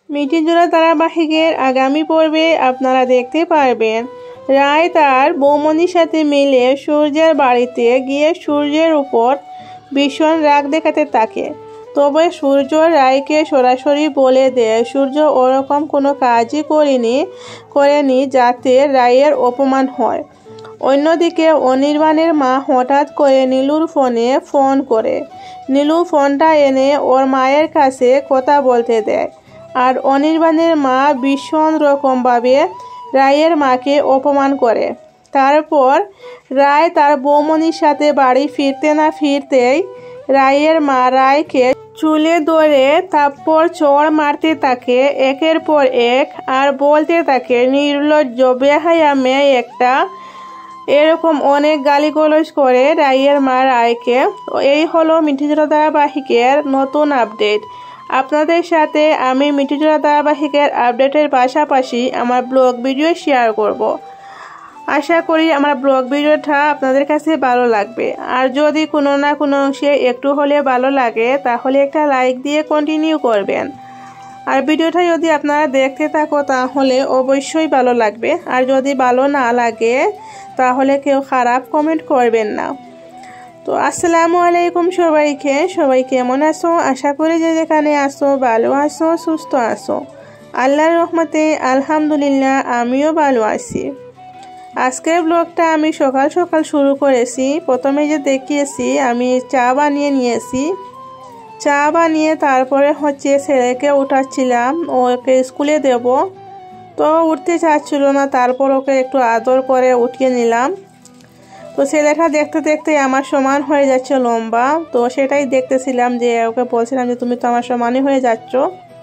মিঠিজোড়া ধারাবাহিকের আগামী পর্বে আপনারা দেখতে পারবেন রায় তার বৌমনির সাথে মিলে সূর্যের বাড়িতে গিয়ে সূর্যের উপর ভীষণ রাগ দেখাতে থাকে। তবে সূর্য রায়কে সরাসরি বলে দেয় সূর্য ওরকম কোনো কাজই করেনি যাতে রায়ের অপমান হয়। অন্যদিকে অনির্বাণের মা হঠাৎ করে নীলুর ফোনে ফোন করে। নীলু ফোনটা এনে ওর মায়ের কাছে কথা বলতে দেয়। আর অনির্বাণের মা ভীষণ রকমভাবে রায়ের মাকে অপমান করে। তারপর রায় তার বৌমনির সাথে বাড়ি ফিরতে না ফিরতেই রায়ের মা রায়কে চুলে ধরে থাপ্পড় চড় মারতে থাকে একের পর এক, আর বলতে থাকে নির্লজ্জ বেহায়া মেয়ে একটা। এরকম অনেক গালিগালাজ করে রায়ের মা রায়কে। এই হলো মিঠিজোড়া ধারাবাহিকের নতুন আপডেট। আপনাদের সাথে আমি মিঠিজোড়া ধারাবাহিকের আপডেটের পাশাপাশি আমার ব্লগ ভিডিও শেয়ার করব। আশা করি আমার ব্লগ ভিডিওটা আপনাদের কাছে ভালো লাগবে। আর যদি কোনো না কোনো অংশে একটু হলে ভালো লাগে তাহলে একটা লাইক দিয়ে কন্টিনিউ করবেন। আর ভিডিওটা যদি আপনারা দেখতে থাকো তাহলে অবশ্যই ভালো লাগবে। আর যদি ভালো না লাগে তাহলে কেউ খারাপ কমেন্ট করবেন না। তো আসসালামু আলাইকুম সবাই কেমন আছো? আশা করি যে যেখানে আসো ভালো আছো, সুস্থ আছো। আল্লাহর রহমতে আলহামদুলিল্লাহ আমিও ভালো আছি। আজকের ব্লগটা আমি সকাল সকাল শুরু করেছি। প্রথমে যে দেখিয়েছি আমি চা বানিয়ে নিয়েছি। চা বানিয়ে তারপরে ছেলেকে উঠাচ্ছিলাম, ওকে স্কুলে দেব। তো উঠতে চাচ্ছিল না, তারপর ওকে একটু আদর করে উঠিয়ে নিলাম। তো ছেলেটা দেখতে দেখতে আমার সমান হয়ে যাচ্ছে লম্বা। তো সেটাই দেখতেছিলাম, যে ওকে বলছিলাম যে তুমি তো আমার সমানই হয়ে যাচ্ছ।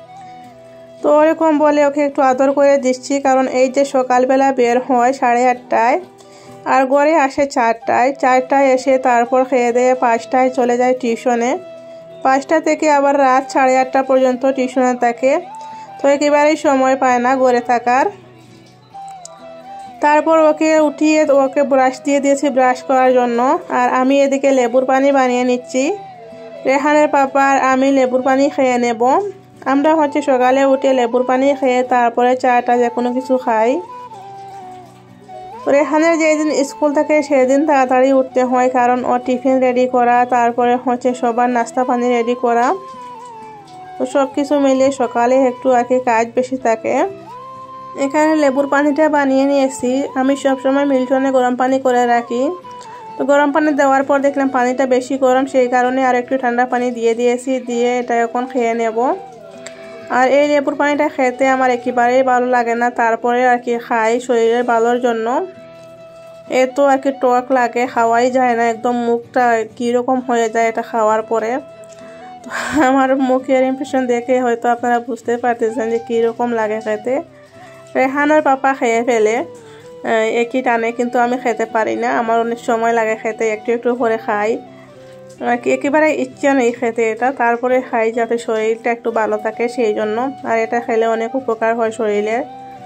তো ওরকম বলে ওকে একটু আদর করে দিচ্ছি, কারণ এই যে সকালবেলা বের হয় 8:30টায় আর ঘরে আসে 4টায়। 4টায় এসে তারপর খেয়ে দিয়ে 5টায় চলে যায় টিউশনে। 5টা থেকে আবার রাত 8:30টা পর্যন্ত টিউশনে থাকে। তো একেবারেই সময় পায় না ঘরে থাকার। তারপর ওকে উঠিয়ে ওকে ব্রাশ দিয়ে দিয়েছি ব্রাশ করার জন্য। আর আমি এদিকে লেবুর পানি বানিয়ে নিচ্ছি। রেহানের পাপা আর আমি লেবুর পানি খেয়ে নেব। আমরা সকালে উঠে লেবুর পানি খেয়ে তারপরে চাটা যে কোনো কিছু খাই। রেহানের যেদিন স্কুল থাকে সেদিন তাড়াতাড়ি উঠতে হয়, কারণ ও টিফিন রেডি করা, তারপরে সবার নাস্তা পানি রেডি করা। তো সব কিছু মিলিয়ে সকালে একটু আর কি কাজ বেশি থাকে। এখানে লেবুর পানিটা বানিয়ে নিয়েছি। আমি সবসময় মিল্টনে গরম পানি করে রাখি। তো গরম পানি দেওয়ার পর দেখলাম পানিটা বেশি গরম, সেই কারণে আর একটু ঠান্ডা পানি দিয়ে দিয়েছি। দিয়ে এটা এখন খেয়ে নেব। আর এই লেবুর পানিটা খেতে আমার একেবারেই ভালো লাগে না, তারপরে আর কি খাই শরীরের ভালোর জন্য। এত আর কি টক লাগে, খাওয়াই যায় না, একদম মুখটা কীরকম হয়ে যায় এটা খাওয়ার পরে। তো আমার মুখের ইমপ্রেশন দেখে হয়তো আপনারা বুঝতে পারতেছেন যে কীরকম লাগে খেতে। রেহানার পাপা খেয়ে ফেলে একই টানে, কিন্তু আমি খেতে পারি না, আমার অনেক সময় লাগে খেতে, একটু একটু করে খাই। একেবারে ইচ্ছা নেই খেতে এটা, তারপরে খাই যাতে শরীরটা একটু ভালো থাকে সেই জন্য। আর এটা খেলে অনেক উপকার হয় শরীরের।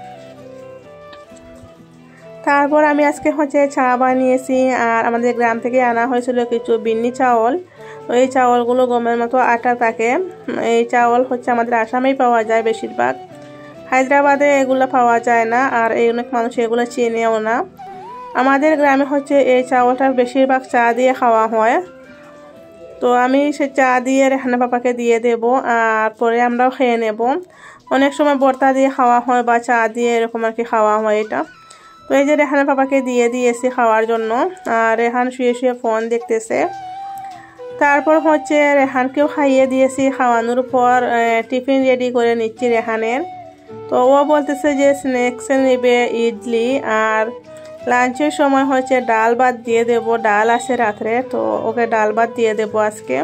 তারপর আমি আজকে চা বানিয়েছি। আর আমাদের গ্রাম থেকে আনা হয়েছিল কিছু বিন্নি চাউল। এই চাউলগুলো গমের মতো আটা থাকে। এই চাউল আমাদের আসামেই পাওয়া যায় বেশিরভাগ, হায়দ্রাবাদে এগুলো পাওয়া যায় না। আর এই অনেক মানুষ এগুলো চেনেও না। আমাদের গ্রামে এই চাউলটা বেশিরভাগ চা দিয়ে খাওয়া হয়। তো আমি সে চা দিয়ে রেহানা পাপাকে দিয়ে দেব, আর পরে আমরাও খেয়ে নেব। অনেক সময় ভর্তা দিয়ে খাওয়া হয় বা চা দিয়ে এরকম আর কি খাওয়া হয় এটা। তো এই যে রেহানা পাপাকে দিয়ে দিয়েছি খাওয়ার জন্য। আর রেহান শুয়ে শুয়ে ফোন দেখতেছে। তারপর রেহানকেও খাইয়ে দিয়েছি। খাওয়ানোর পর টিফিন রেডি করে নিচ্ছি রেহানের। তো ও বলতেছে যে স্ন্যাক্সে নেবে ইডলি, আর লাঞ্চের সময় ডাল ভাত দিয়ে দেব। ডাল আছে রাত্রে, তো ওকে ডাল ভাত দিয়ে দেব আজকে।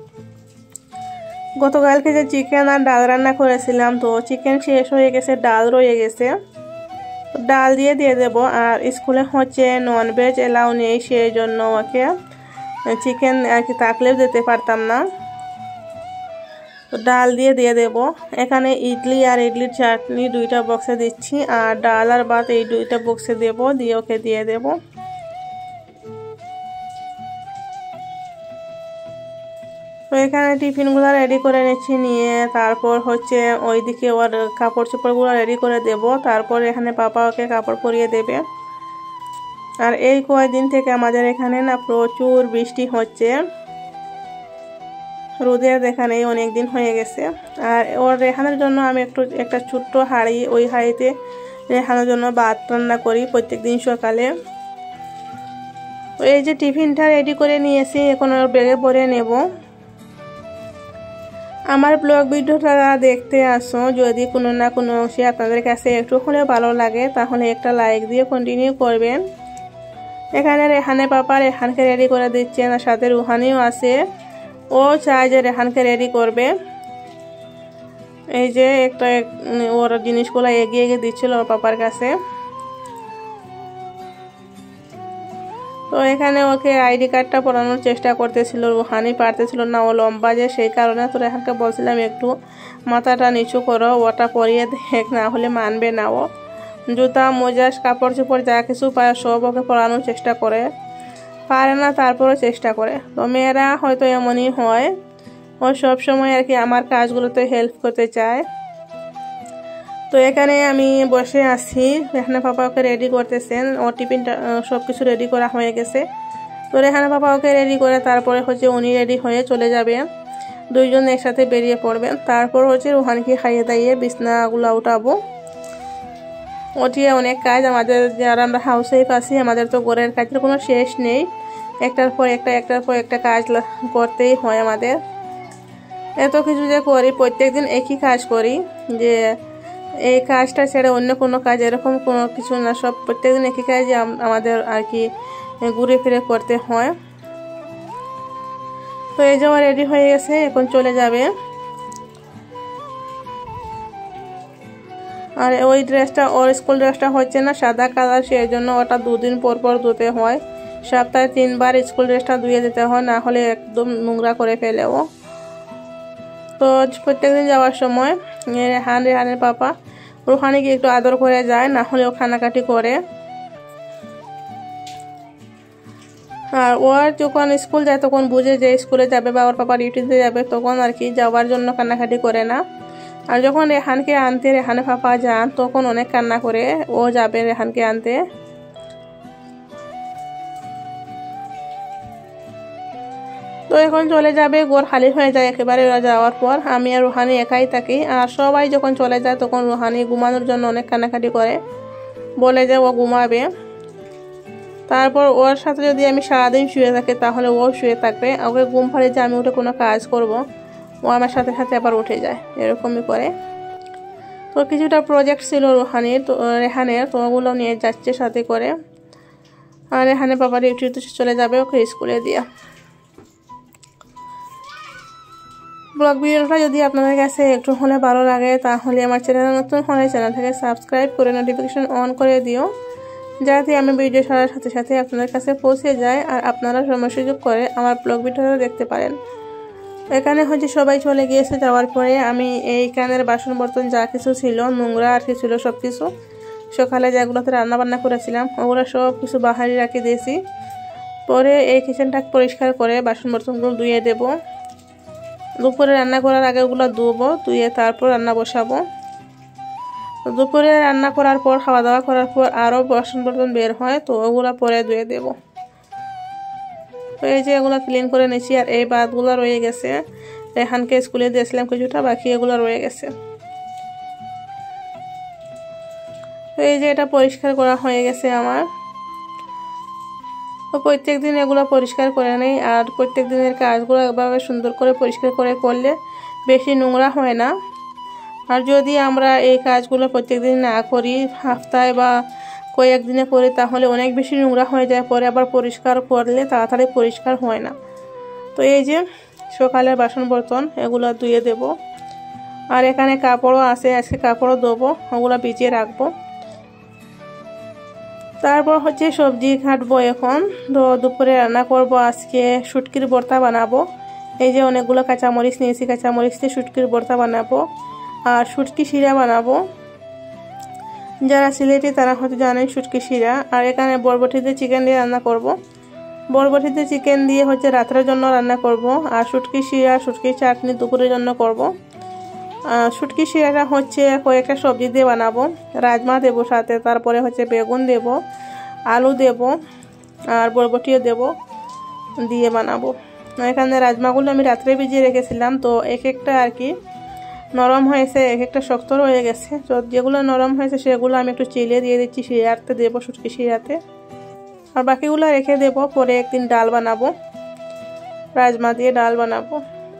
গতকালকে যে চিকেন আর ডাল রান্না করেছিলাম, তো চিকেন শেষ হয়ে গেছে, ডাল রয়ে গেছে, ডাল দিয়ে দেব। আর স্কুলে ননভেজ এলাও নেই, সেই জন্য ওকে চিকেন আর কি থাকলেও দিতে পারতাম না। তো ডাল দিয়ে দেব। এখানে ইডলি আর ইডলির চাটনি 2টা বক্সে দিচ্ছি, আর ডাল আর ভাত এই 2টা বক্সে দেব, দিয়ে ওকে দিয়ে দেব। তো এখানে টিফিনগুলো রেডি করে নিচ্ছি, নিয়ে তারপর হচ্ছে ওইদিকে ওর কাপড় চোপড়গুলো রেডি করে দেব। তারপর এখানে পাপা ওকে কাপড় পরিয়ে দেবে। আর এই কয়েকদিন থেকে আমাদের এখানে না প্রচুর বৃষ্টি হচ্ছে, রোদের দেখা নেই, অনেক দিন হয়ে গেছে। আর ওর রেহানের জন্য আমি একটা ছোট্ট হাঁড়ি, ওই হাঁড়িতে রেহানোর জন্য ভাত রান্না করি প্রত্যেক দিন সকালে। এই যে টিফিনটা রেডি করে নিয়েছি, এখন ওর ব্যাগে ভরে নেব। আমার ব্লগ ভিডিওটা দেখতে আসো, যদি কোনো না কোনো অংশে আপনাদের কাছে একটু হলেও ভালো লাগে তাহলে একটা লাইক দিয়ে কন্টিনিউ করবেন। এখানে রেহানে পাপা রেহানকে রেডি করে দিচ্ছেন, আর সাথে রুহানিও আছে, ও চায় যে রেহানকে রেডি করবে। এই যে একটা ওর জিনিসগুলো এগিয়ে এগিয়ে দিচ্ছিল ওর পাপার কাছে। তো এখানে ওকে আইডি কার্ডটা পরানোর চেষ্টা করতেছিল, রুহানি পারতেছিল না, ও লম্বা যে, সেই কারণে। তো রেহানকে বলছিলাম একটু মাথাটা নিচু করো, ওটা পরিয়ে দেখ, না হলে মানবে না। ও জুতা মোজা কাপড় চোপড় যা কিছু পায় সব ওকে পরানোর চেষ্টা করে, পারে না তারপরও চেষ্টা করে। তো মেয়েরা হয়তো এমনই হয়, ও সব সময় আর কি আমার কাজগুলোতে হেল্প করতে চায়। তো এখানে আমি বসে আছি, রেহানা পাপা ওকে রেডি করতেছেন, ও টিফিনটা সব কিছু রেডি করা হয়ে গেছে। তো রেহানা পাপা ওকে রেডি করে তারপরে হচ্ছে উনি রেডি হয়ে চলে যাবেন, দুইজন একসাথে বেরিয়ে পড়বেন। তারপর হচ্ছে রুহানকে খাইয়ে দাইয়ে বিছনাগুলো উঠাবো। ওটিয়ে অনেক কাজ আমাদের, যারা আমরা হাউস ওয়াইফ আছি, আমাদের তো ঘরের কাজের কোনো শেষ নেই, একটার পর একটা কাজ করতেই হয় আমাদের। এত কিছু যে করি, প্রত্যেকদিন একই কাজ করি, যে এই কাজটা ছেড়ে অন্য কোনো কাজ এরকম কোনো কিছু না, সব প্রত্যেকদিন একই কাজ আমাদের আর কি ঘুরে ফিরে করতে হয়। তো এই যাওয়া রেডি হয়ে গেছে, এখন চলে যাবে। আর ওই ড্রেসটা, ওর স্কুল ড্রেসটা হচ্ছে না সাদা কালার, সেই জন্য ওটা দুদিন পর পর ধুতে হয়, সপ্তাহে 3 বার স্কুল ড্রেসটা ধুয়ে দিতে হয়, না হলে একদম নোংরা করে ফেলেও। তো প্রত্যেকদিন যাওয়ার সময় রেহানের পাপা রুহানিকে একটু আদর করে যায়, না হলে ও কান্নাকাটি করে। আর ওর যখন স্কুল যায় তখন বুঝে যে স্কুলে যাবে বা ওর পাপা ডিউটিতে যাবে, তখন আর কি যাওয়ার জন্য কান্নাকাটি করে না। আর যখন রেহানকে আনতে রেহানের পাপা যান, তখন অনেক কান্না করে, ও যাবে রেহানকে আনতে। তো এখন চলে যাবে, ঘর খালি হয়ে যায় একেবারে ওরা যাওয়ার পর। আমি আর রুহানি একাই থাকি, আর সবাই যখন চলে যায় তখন রুহানি ঘুমানোর জন্য অনেক কান্নাকাটি করে, বলে যে ও ঘুমাবে। তারপর ওর সাথে যদি আমি সারাদিন শুয়ে থাকি তাহলে ও শুয়ে থাকবে, ওকে ঘুম পাড়িয়ে যে আমি উঠে কোনো কাজ করব, ও আমার সাথে সাথে আবার উঠে যায়, এরকমই করে। তো কিছুটা প্রজেক্ট ছিল রুহানির, তো রেহানের, তো ওগুলো নিয়ে যাচ্ছে সাথে করে। আর রেহানের বাবা ডিউটিতে চলে যাবে ওকে স্কুলে দিয়ে। ব্লগ ভিডিওটা যদি আপনাদের কাছে একটু হলে ভালো লাগে তাহলে আমার চ্যানেল নতুন হলে চ্যানেলটাকে সাবস্ক্রাইব করে নোটিফিকেশন অন করে দিও, যাতে আমি ভিডিও ছাড়ার সাথে সাথে আপনাদের কাছে পৌঁছে যায় আর আপনারা সময় সুযোগ করে আমার ব্লগ ভিডিওটা দেখতে পারেন। এখানে হচ্ছে সবাই চলে গিয়েছে, যাওয়ার পরে আমি এই কানের বাসন বর্তন যা কিছু ছিল, নোংরা আর কি ছিল সব কিছু, সকালে যেগুলোতে রান্না বান্না করেছিলাম ওগুলো সব কিছু বাহারি রাখি দিয়েছি। পরে এই কিচেনটা পরিষ্কার করে বাসন বর্তনগুলো ধুয়ে দেবো। দুপুরে রান্না করার আগে ওগুলো ধুবো, ধুয়ে তারপর রান্না বসাবো। দুপুরে রান্না করার পর, খাওয়া দাওয়া করার পর আরও বাসন বর্তন বের হয়, তো ওগুলো পরে ধুয়ে দেবো। তো এই যে এগুলো ক্লিন করে নিয়েছি। আর এই ভাতগুলো রয়ে গেছে, রেহানকে স্কুলে দিয়েছিলাম কিছুটা, বাকি এগুলো রয়ে গেছে। তো এই যে এটা পরিষ্কার করা হয়ে গেছে আমার। তো প্রত্যেক দিন এগুলো পরিষ্কার করে নেই, আর প্রত্যেক দিনের কাজগুলো এভাবে সুন্দর করে পরিষ্কার করে করলে বেশি নোংরা হয় না। আর যদি আমরা এই কাজগুলো প্রত্যেক দিন না করি, সপ্তাহে বা কয়েকদিনে করি, তাহলে অনেক বেশি নোংরা হয়ে যায়, পরে আবার পরিষ্কার করলে তাড়াতাড়ি পরিষ্কার হয় না। তো এই যে সকালের বাসন বর্তন এগুলো ধুয়ে দেব। আর এখানে কাপড়ও আছে, আজকে কাপড়ও দেবো, ওগুলো ভিজিয়ে রাখবো। তারপর হচ্ছে সবজি কাটবো এখন। তো দুপুরে রান্না করব, আজকে শুটকির ভর্তা বানাবো। এই যে অনেকগুলো কাঁচামরিচ নিয়েছি, কাঁচামরিচ দিয়ে শুটকির ভর্তা বানাবো, আর শুটকি শিরা বানাবো। যারা সিলেটি তারা হয়তো জানেন শুটকি শিরা। আর এখানে বরবটি দিয়ে চিকেন দিয়ে রান্না করব। বরবটিতে চিকেন দিয়ে হচ্ছে রাতের জন্য রান্না করব। আর শুটকি শিরা শুটকি চাটনি দুপুরের জন্য করব। শুটকি শিরাটা হচ্ছে কয়েকটা সবজি দিয়ে বানাবো। রাজমা দেবো সাথে, তারপরে হচ্ছে বেগুন দেব, আলু দেব আর বরবটিও দেব, দিয়ে বানাবো। এখানে রাজমাগুলো আমি রাত্রে ভিজিয়ে রেখেছিলাম, তো এক একটা আর কি নরম হয়েছে, এক একটা শক্ত হয়ে গেছে। তো যেগুলো নরম হয়েছে সেগুলো আমি একটু চিলে দিয়ে দিচ্ছি, শিরাতে দেবো, শুটকি শিরাতে। আর বাকিগুলো রেখে দেবো, পরে একদিন ডাল বানাবো, রাজমা দিয়ে ডাল বানাবো।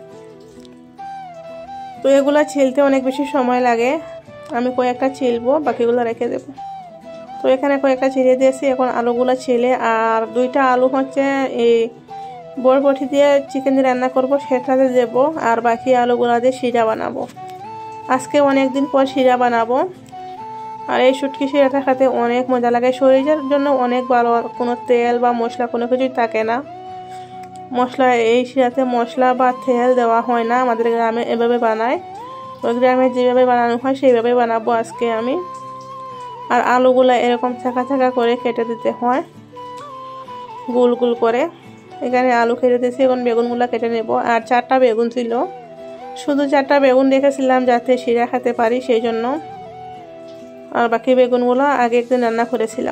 তো এগুলো ছিলতে অনেক বেশি সময় লাগে, আমি কয়েকটা ছিলবো, বাকিগুলো রেখে দেবো। তো এখানে কয়েকটা ছিঁড়ে দিয়েছি, এখন আলুগুলো ছিলে আর 2টা আলু হচ্ছে এই বরবটি দিয়ে চিকেন দিয়ে রান্না করব সেটাতে দেব, আর বাকি আলুগুলো দিয়ে শিরা বানাবো। আজকে অনেক দিন পর শিরা বানাবো। আর এই শুটকি শিরাটা খেতে অনেক মজা লাগে, শরীরের জন্য অনেক ভালো। কোনো তেল বা মশলা কোনো কিছুই থাকে না। এই শিরাতে মশলা বা তেল দেওয়া হয় না, আমাদের গ্রামে এভাবে বানায়। ওই গ্রামে যেভাবে বানানো হয় সেইভাবে বানাবো আজকে আমি। আর আলুগুলো এরকম ছাকা ছাকা করে কেটে দিতে হয়, গোল গোল করে। এখানে আলু কেটে দিয়েছি, এখন বেগুনগুলো কেটে নেব। আর 4টা বেগুন ছিল, শুধু 4টা বেগুন রেখেছিলাম যাতে শিরা খেতে পারি সেই জন্য। আর বাকি বেগুনগুলো আগে একদিন রান্না করেছিলাম।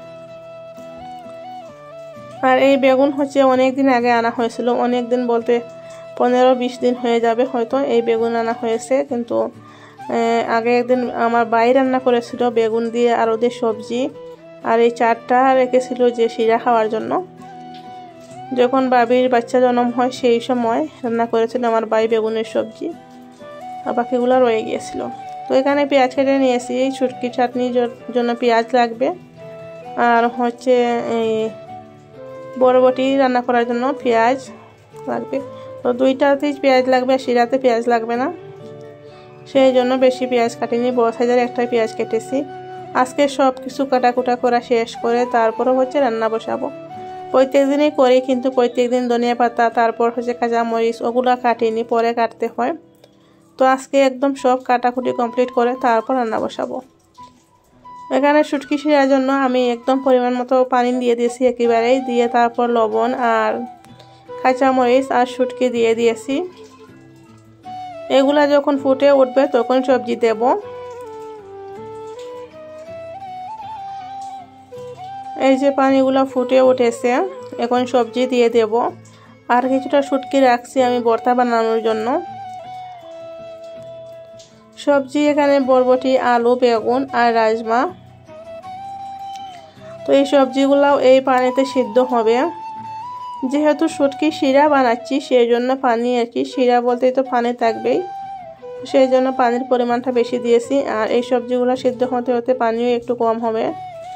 আর এই বেগুন হচ্ছে অনেক দিন আগে আনা হয়েছিল, অনেক দিন বলতে 15-20 দিন হয়ে যাবে হয়তো এই বেগুন আনা হয়েছে। কিন্তু আগে একদিন আমার ভাই রান্না করেছিল বেগুন দিয়ে আর ওদের সবজি, আর এই 4টা রেখেছিল যে শিরা খাওয়ার জন্য। যখন বাবির বাচ্চা জন্ম হয় সেই সময় রান্না করেছিল আমার ভাই বেগুনের সবজি, আর বাকিগুলো রয়ে গিয়েছিল। তো এখানে পেঁয়াজ কেটে নিয়েছি, এই শুটকি চাটনির জন্য পেঁয়াজ লাগবে, আর হচ্ছে এই বরবটি রান্না করার জন্য পেঁয়াজ লাগবে। তো 2টাতেই পেঁয়াজ লাগবে, শিরাতে পেঁয়াজ লাগবে না, সেই জন্য বেশি পেঁয়াজ কাটিনি, বড় সাইজের একটা পেঁয়াজ কেটেছি। আজকে সব কিছু কাটাকুটা করা শেষ করে তারপরও হচ্ছে রান্না বসাবো। প্রত্যেক দিনই করি, কিন্তু প্রত্যেক দিন ধনিয়া পাতা তারপর হচ্ছে কাঁচামরিচ ওগুলো কাটিনি, পরে কাটতে হয়। তো আজকে একদম সব কাটাকুটি কমপ্লিট করে তারপর রান্না বসাবো। এখানে শুটকি শিরার জন্য আমি একদম পরিমাণ মতো পানি দিয়ে দিয়েছি একেবারেই, দিয়ে তারপর লবণ আর কাঁচামরিচ আর শুটকি দিয়ে দিয়েছি। এগুলা যখন ফুটে উঠবে তখন সবজি দেব। এই যে পানিগুলো ফুটে উঠেছে, এখন সবজি দিয়ে দেব। আর কিছুটা শুটকি রাখছি আমি ভর্তা বানানোর জন্য। সবজি এখানে বরবটি, আলু, বেগুন আর রাজমা। তো এই সবজিগুলোও এই পানিতে সিদ্ধ হবে। যেহেতু শুটকি শিরা বানাচ্ছি সেই জন্য পানি আর কি, শিরা বলতেই তো পানি থাকবেই, সেই জন্য পানির পরিমাণটা বেশি দিয়েছি। আর এই সবজিগুলো সিদ্ধ হতে হতে পানিও একটু কম হবে।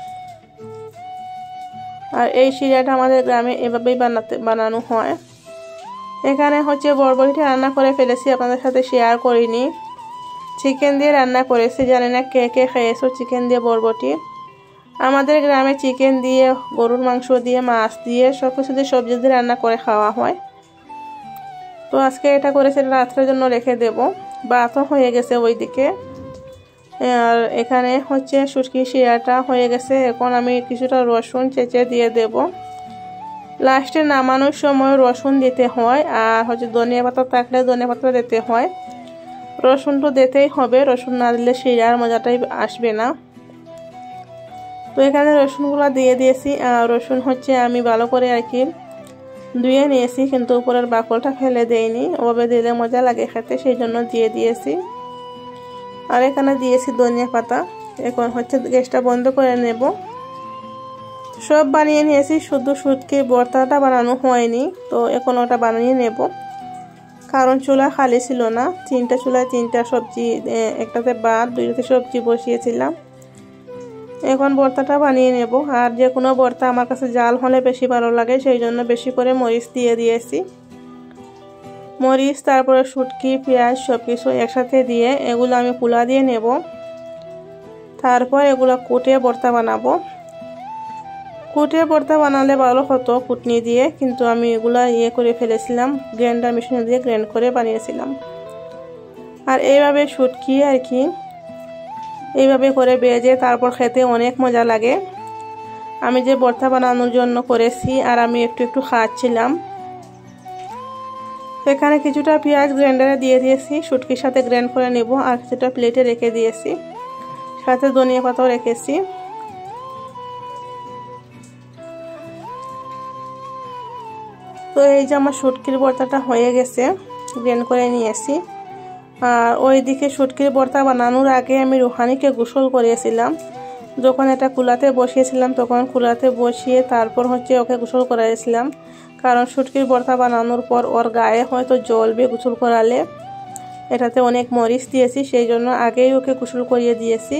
আর এই শিরাটা আমাদের গ্রামে এভাবেই বানানো হয়। এখানে হচ্ছে বরবটিটা রান্না করে ফেলেছি, আপনাদের সাথে শেয়ার করিনি। চিকেন দিয়ে রান্না করেছি, জানি না কে কে খেয়েছো চিকেন দিয়ে বরবটি। আমাদের গ্রামে চিকেন দিয়ে, গরুর মাংস দিয়ে, মাছ দিয়ে, সব কিছু দিয়ে সবজি দিয়ে রান্না করে খাওয়া হয়। তো আজকে এটা করেছে, রাত্রের জন্য রেখে দেব। ভাতও হয়ে গেছে ওইদিকে। আর এখানে হচ্ছে শুটকি শিরাটা হয়ে গেছে, এখন আমি কিছুটা রসুন চেঁচে দিয়ে দেব। লাস্টে নামানোর সময় রসুন দিতে হয়, আর হচ্ছে ধনিয়া পাতা থাকলে ধনিয়া পাতা দিতে হয়। রসুন তো দিতেই হবে, রসুন না দিলে শিরার মজাটাই আসবে না। তো এখানে রসুনগুলো দিয়ে দিয়েছি। আর রসুন হচ্ছে আমি ভালো করে আর কি ধুয়ে নিয়েছি, কিন্তু উপরের বাকলটা ফেলে দেইনি, ওভাবে দিলে মজা লাগে খেতে, সেই জন্য দিয়ে দিয়েছি। আর এখানে দিয়েছি ধনিয়া পাতা। এখন হচ্ছে গ্যাসটা বন্ধ করে নেব। সব বানিয়ে নিয়েছি, শুধু শুটকির ভর্তাটা বানানো হয়নি, তো এখন ওটা বানিয়ে নেব। কারণ চুলা খালি ছিল না, 3টা চুলায় 3টা সবজি, একটাতে ভাত 2টাতে সবজি বসিয়েছিলাম। এখন ভর্তাটা বানিয়ে নেব। আর যে কোনো ভর্তা আমার কাছে জাল হলে বেশি ভালো লাগে, সেই জন্য বেশি করে মরিচ দিয়ে দিয়েছি। মরিচ, তারপরে শুটকি, পেঁয়াজ সব কিছু একসাথে দিয়ে এগুলো আমি কুলা দিয়ে নেব। তারপর এগুলো কুটে ভর্তা বানাবো। কুটে ভর্তা বানালে ভালো হতো কুটনি দিয়ে, কিন্তু আমি এগুলা করে ফেলেছিলাম, গ্রাইন্ডার মেশিনে দিয়ে গ্রাইন্ড করে বানিয়েছিলাম। আর এইভাবে শুটকি আর কি এইভাবে করে ভেজে তারপর খেতে অনেক মজা লাগে। আমি যে ভর্তা বানানোর জন্য করেছি আর আমি একটু একটু খাচ্ছিলাম। এখানে কিছুটা পেঁয়াজ গ্রাইন্ডারে দিয়ে দিয়েছি, শুটকির সাথে গ্রাইন্ড করে নেব। আর কিছুটা প্লেটে রেখে দিয়েছি, সাথে ধনিয়া পাতাও রেখেছি। তো এই যে আমার শুটকির ভর্তাটা হয়ে গেছে, গ্রাইন্ড করে নিয়েছি। আর ওইদিকে শুটকির ভর্তা বানানোর আগে আমি রুহানিকে গোসল করিয়েছিলাম। যখন এটা কুলাতে বসিয়েছিলাম তখন কুলাতে বসিয়ে তারপর ওকে গোসল করাইছিলাম, কারণ শুটকির ভর্তা বানানোর পর ওর গায়ে হয়তো জ্বলবে গোসল করালে। এটাতে অনেক মরিচ দিয়েছি, সেই জন্য আগেই ওকে গোসল করিয়ে দিয়েছি।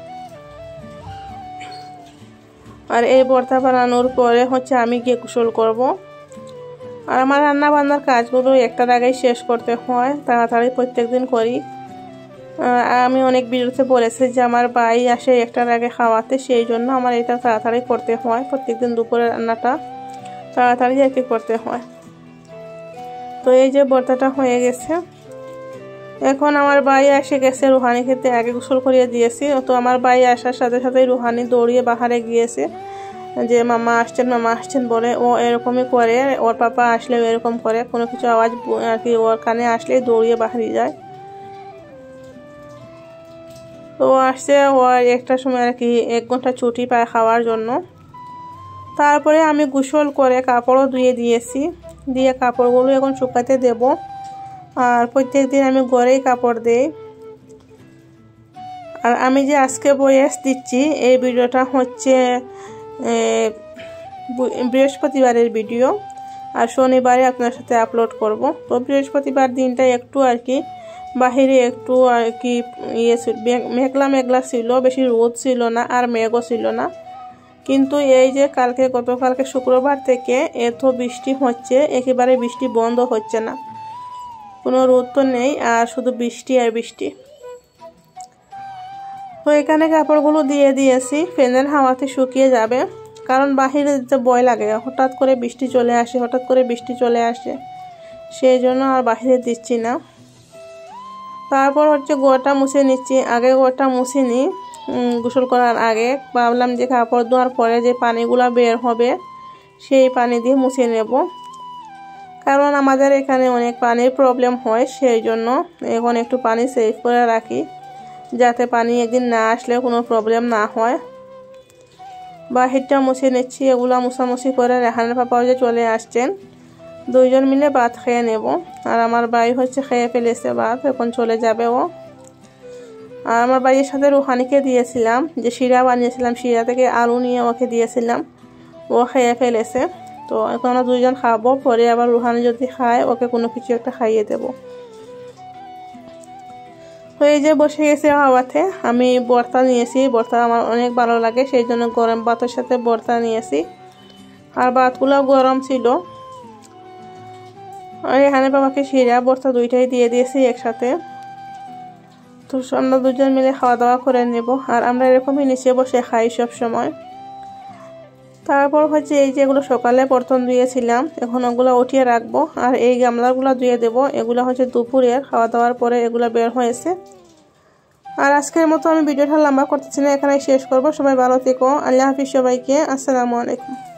আর এই ভর্তা বানানোর পরে আমি গিয়ে গোসল করব। আর আমার রান্না বান্নার কাজগুলো একটার আগেই শেষ করতে হয়, তাড়াতাড়ি প্রত্যেকদিন করি। আমি অনেক ভিডিওতে বলেছি যে আমার ভাই আসে একটার আগে খাওয়াতে, সেই জন্য আমার এটা তাড়াতাড়ি করতে হয়। প্রত্যেকদিন দুপুরের রান্নাটা তাড়াতাড়ি আর কি করতে হয়। তো এই যে ভর্তাটা হয়ে গেছে। এখন আমার ভাই এসে গেছে, রুহানি খেতে আগে গোসল করিয়ে দিয়েছি। তো আমার ভাই আসার সাথে সাথে রুহানি দৌড়িয়ে বাহারে গিয়েছে, যে মামা আসছেন বলে। ও এরকমই করে, ওর পাপা আসলেও এরকম করে, কোনো কিছু আওয়াজ আর কি ওর কানে আসলেই দৌড়িয়ে বাহারে যায়। তো আসছে ও একটা সময় আর কি 1 ঘন্টা ছুটি পায় খাওয়ার জন্য। তারপরে আমি গোসল করে কাপড়ও ধুয়ে দিয়েছি, দিয়ে কাপড়গুলো এখন শুকাতে দেব। আর প্রত্যেকদিন আমি ঘরেই কাপড় দেই। আর আমি যে আজকে ভয়েস দিচ্ছি, এই ভিডিওটা বৃহস্পতিবারের ভিডিও, আর শনিবারে আপনার সাথে আপলোড করব। তো বৃহস্পতিবার দিনটা একটু আর কি বাহিরে একটু আর কি মেঘলা মেঘলা ছিল, বেশি রোদ ছিল না আর মেঘও ছিল না। কিন্তু এই যে গতকালকে শুক্রবার থেকে এত বৃষ্টি হচ্ছে, একেবারে বৃষ্টি বন্ধ হচ্ছে না, কোনো রোদ তো নেই, আর শুধু বৃষ্টি আর বৃষ্টি। তো এখানে কাপড়গুলো দিয়ে দিয়েছি, ফ্যানের হাওয়াতে শুকিয়ে যাবে, কারণ বাহিরে যে ভয় লাগে, হঠাৎ করে বৃষ্টি চলে আসে, সেই জন্য আর বাহিরে দিচ্ছি না। তারপর ঘরটা মুছে নিচ্ছি। আগে ঘরটা মুছিনি, গোসল করার আগে ভাবলাম যে কাপড় ধোয়ার পরে যে পানিগুলো বের হবে সেই পানি দিয়ে মুছে নেব, কারণ আমাদের এখানে অনেক পানির প্রবলেম হয়। সেই জন্য এখন একটু পানি সেভ করে রাখি, যাতে পানি একদিন না আসলে কোনো প্রবলেম না হয়। বাহিরটা মুছে নিচ্ছি। এগুলো মুছামুছি করে রেহানের পাপাও যে চলে আসছেন, 2 জন মিলে ভাত খেয়ে নেব। আর আমার ভাই খেয়ে ফেলেছে ভাত, এখন চলে যাবে ও। আর আমার ভাইয়ের সাথে রুহানিকে দিয়েছিলাম, যে শিরা বানিয়েছিলাম, শিরা থেকে আলু নিয়ে ওকে দিয়েছিলাম, ও খেয়ে ফেলেছে। তো এখন আমরা 2 জন খাবো, পরে আবার রুহানি যদি খায় ওকে কোনো কিছু একটা খাইয়ে দেব। তো এই যে বসে গেছে হাওয়াতে, আমি ভর্তা নিয়েছি। ভর্তা আমার অনেক ভালো লাগে, সেই জন্য গরম ভাতের সাথে ভর্তা নিয়েছি। আর ভাতগুলো গরম ছিল। আর এখানে বাবাকে শিরা ভর্তা দুইটাই দিয়ে দিয়েছি একসাথে। তো আমরা 2 জন মিলে খাওয়া দাওয়া করে নেব। আর আমরা এরকমই নিচে বসে খাই সব সময়। তারপর এই যেগুলো সকালে বর্তন ধুয়েছিলাম, এখন ওগুলো উঠিয়ে রাখবো। আর এই গামলাগুলো ধুয়ে দেবো, এগুলো দুপুরের খাওয়া দাওয়ার পরে এগুলো বের হয়েছে। আর আজকের মতো আমি ভিডিওটা লম্বা করতেছি না, এখানে শেষ করব। সবাই ভালো থেকো। আল্লাহ হাফিজ সবাইকে। আসসালামু আলাইকুম।